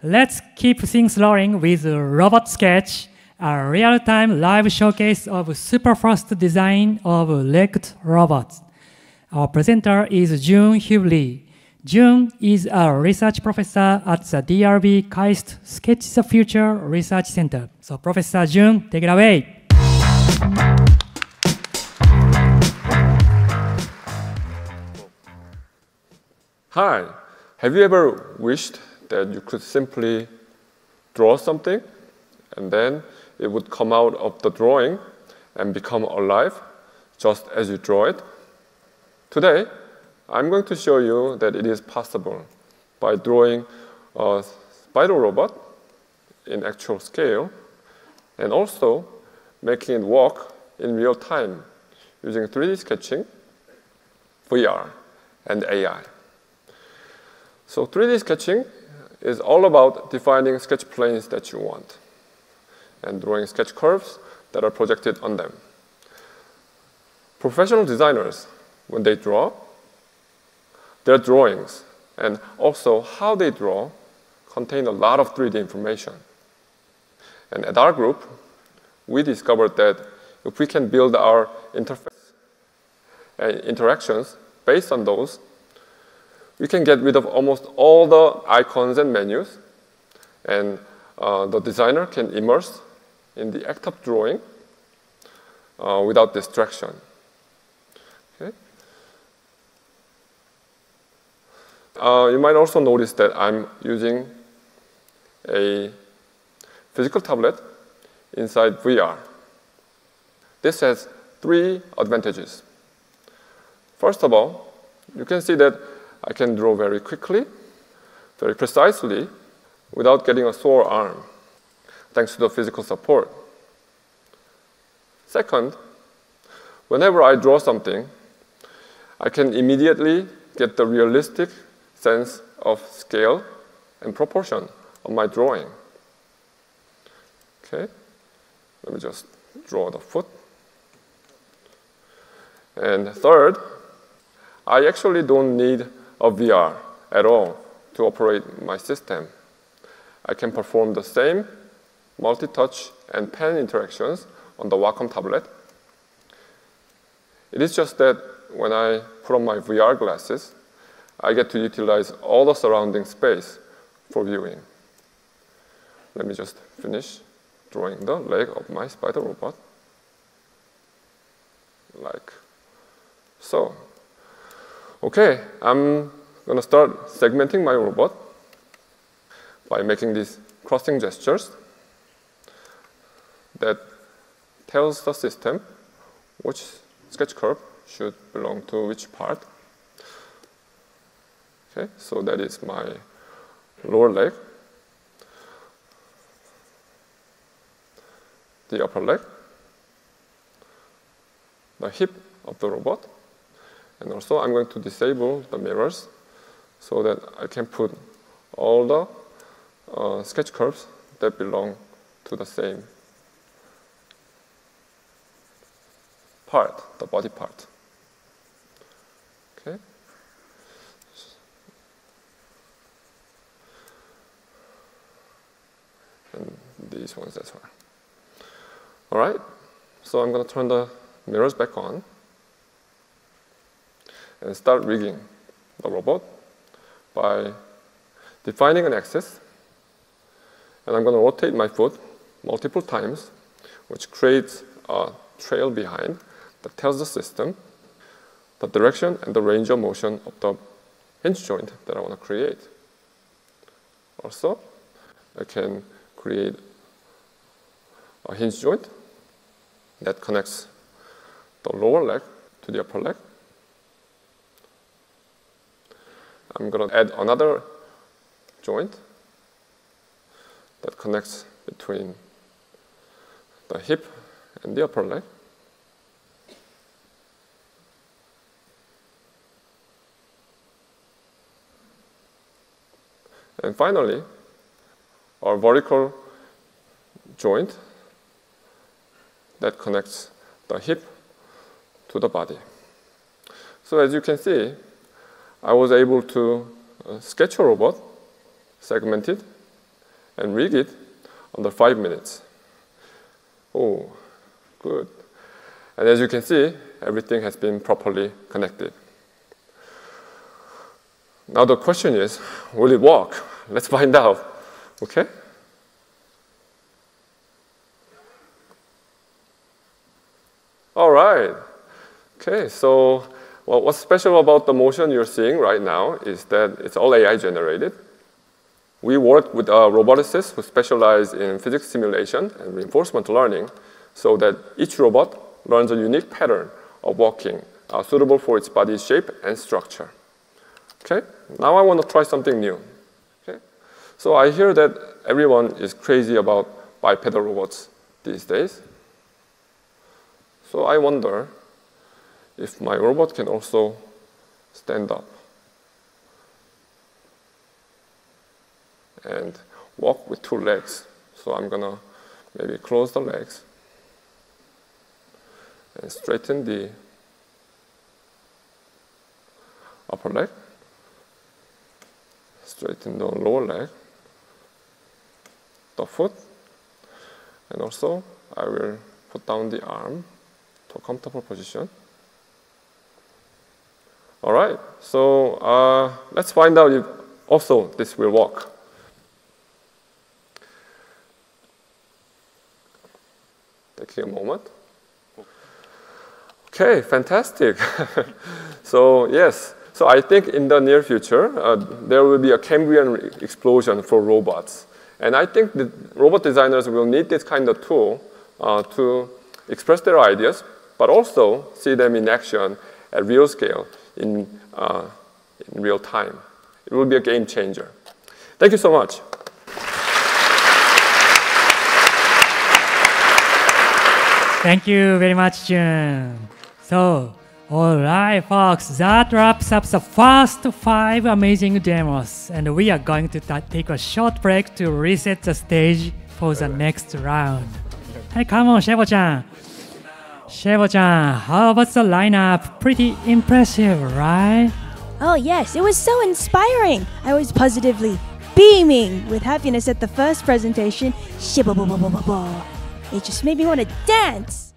Let's keep things rolling with RobotSketch, a real-time live showcase of superfast design of legged robots. Our presenter is Jun Hugh Lee. Jun is a research professor at the DRB KAIST Sketch the Future Research Center. So Professor Jun, take it away. Hi, have you ever wished that you could simply draw something and then it would come out of the drawing and become alive just as you draw it? Today, I'm going to show you that it is possible by drawing a spider robot in actual scale and also making it walk in real time using 3D sketching, VR, and AI. So 3D sketching is all about defining sketch planes that you want and drawing sketch curves that are projected on them. Professional designers, when they draw, their drawings and also how they draw contain a lot of 3D information. And at our group, we discovered that if we can build our interface and interactions based on those, we can get rid of almost all the icons and menus, and the designer can immerse in the act of drawing without distraction. Okay? You might also notice that I'm using a physical tablet inside VR. This has three advantages. First of all, you can see that I can draw very quickly, very precisely, without getting a sore arm, thanks to the physical support. Second, whenever I draw something, I can immediately get the realistic sense of scale and proportion of my drawing. Okay, let me just draw the foot. And third, I actually don't need a VR at all to operate my system. I can perform the same multi-touch and pen interactions on the Wacom tablet. It is just that when I put on my VR glasses, I get to utilize all the surrounding space for viewing. Let me just finish drawing the leg of my spider robot, like so. Okay, I'm going to start segmenting my robot by making these crossing gestures that tells the system which sketch curve should belong to which part. Okay, so that is my lower leg, the upper leg, the hip of the robot, and also I'm going to disable the mirrors so that I can put all the sketch curves that belong to the same part, the body part. Okay. And these ones as well. All right, so I'm going to turn the mirrors back on and start rigging the robot by defining an axis. And I'm going to rotate my foot multiple times, which creates a trail behind that tells the system the direction and the range of motion of the hinge joint that I want to create. Also, I can create a hinge joint that connects the lower leg to the upper leg. I'm going to add another joint that connects between the hip and the upper leg. And finally, our vertical joint that connects the hip to the body. So as you can see, I was able to sketch a robot, segment it, and rig it under 5 minutes. Oh, good. And as you can see, everything has been properly connected. Now the question is, will it work? Let's find out, okay? All right. Okay, so what's special about the motion you're seeing right now is that it's all AI generated. We work with roboticists who specialize in physics simulation and reinforcement learning so that each robot learns a unique pattern of walking suitable for its body's shape and structure. Okay, now I want to try something new. Okay, so I hear that everyone is crazy about bipedal robots these days. So I wonder if my robot can also stand up and walk with 2 legs. So I'm gonna maybe close the legs and straighten the upper leg, straighten the lower leg, the foot, and also I will put down the arm to a comfortable position. All right, so let's find out if also this will work. Taking a moment. Okay, fantastic. So yes, so I think in the near future, there will be a Cambrian explosion for robots. And I think the robot designers will need this kind of tool to express their ideas, but also see them in action at real scale in real time. It will be a game changer. Thank you so much. Thank you very much, Jun. So, all right, folks, that wraps up the first 5 amazing demos. And we are going to take a short break to reset the stage for the next round. Hey, come on, Shebo-chan. Shebo-chan, how about the lineup? Pretty impressive, right? Oh yes, it was so inspiring. I was positively beaming with happiness at the first presentation. It just made me want to dance.